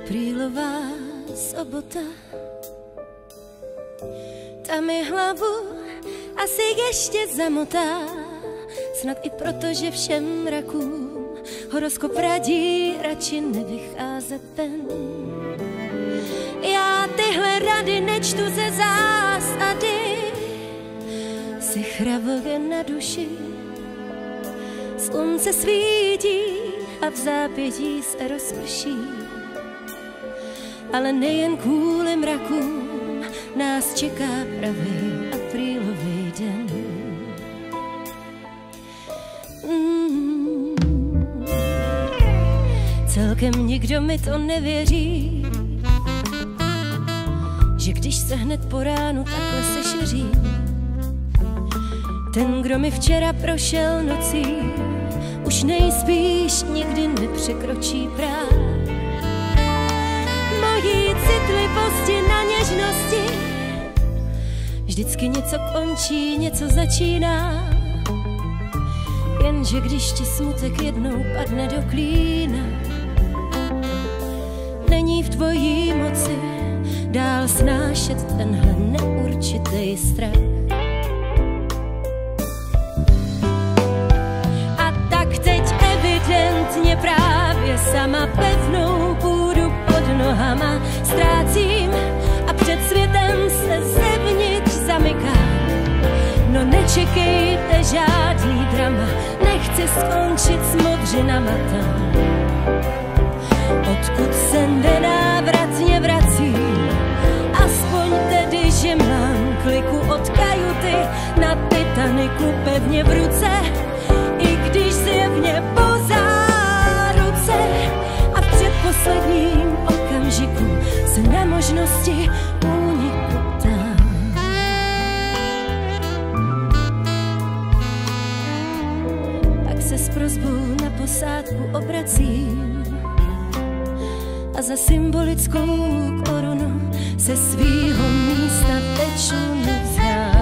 Aprílová sobota, ta mi hlavu asi ještě zamotá, snad i proto, že všem rakům horoskop radí radši nevycházet ven. Já tyhle rady nečtu ze zásady, si chravově na duši. Slunce svítí a v zápětí se rozprší, ale nejen kvůli mrakům nás čeká pravý aprílový den. Celkem nikdo mi to nevěří, že když se hned po ránu takhle sešeří, ten, kdo mi včera prošel nocí, už nejspíš nikdy nepřekročí práh. Mojí citlivosti na něžnosti vždycky něco končí, něco začíná. Jenže když ti smutek jednou padne do klína, není v tvojí moci dál snášet tenhle neurčitý strach. A tak teď evidentně právě sama pevnou půdu pod nohama ztrácím a před světem se zevnitř zamykám. No nečekejte žádný drama, nechci skončit s modřinama tam, odkud se nenávratně vracím. Aspoň tedy, že mám kliku od kajuty na Titaniku pevně v ruce, i když zjevně po záruce. A v předposledním okamžiku se na možnosti úniku ptám. Pak se s prosbou na posádku obracím a za symbolickou korunu se svýho místa teču nevzdát.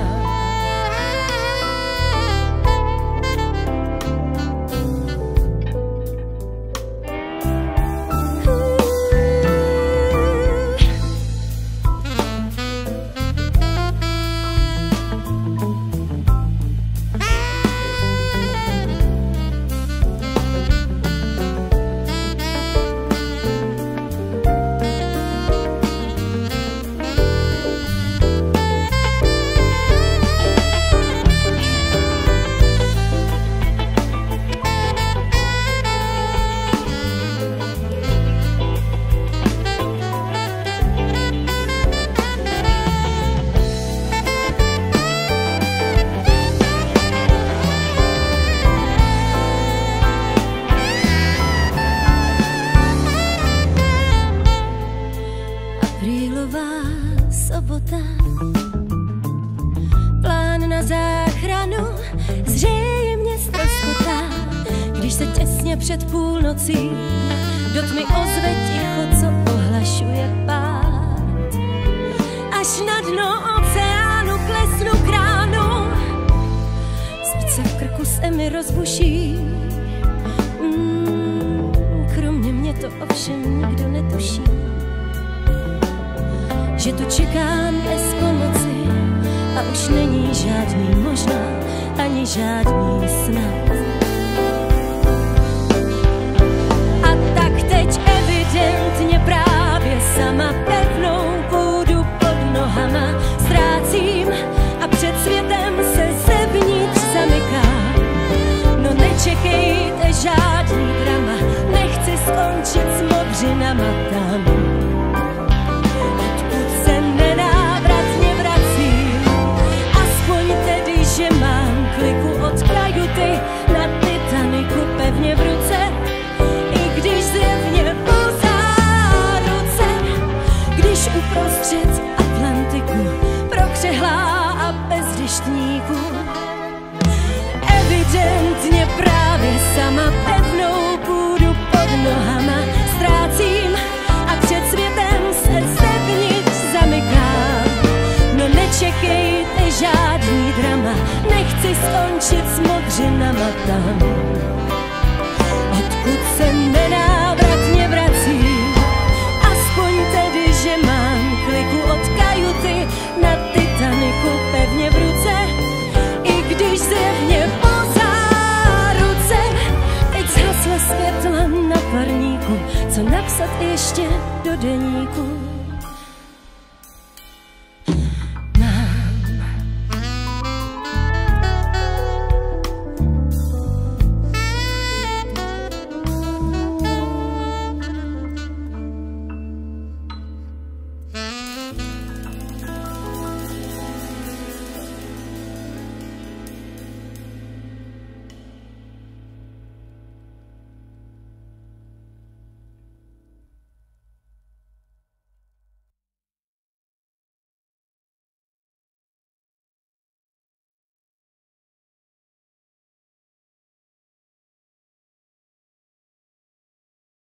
Aprílová sobota, plán na záchranu zřejmě ztroskotá, když se těsně před půlnocí do tmy ozve ticho, co ohlašuje pád. Až na dno oceánu klesnu k ránu, srdce v krku se mi rozbuší. Kromě mě to ovšem nikdo netuší, že tu čekám bez pomoci a už není žádný možná, ani žádný snad. A tak teď evidentně právě sama pevnou půdu pod nohama ztrácím a před světem se zevnitř zamykám. No nečekejte žádný drama, nechci skončit s modřinama tam, že mám kliku od kajuty na Titaniku pevně v ruce, i když zjevně po záruce, když uprostřed Atlantiku prokřehlá a bez deštníků evidentně právě sama pevnou půdu pod nohama ztrácím a před světem se zevnitř zamykám. No nečekejte žádný drama, nechci skončit s modřinama tam, odkud se nenávratně vracím. napsat ještě do deníku.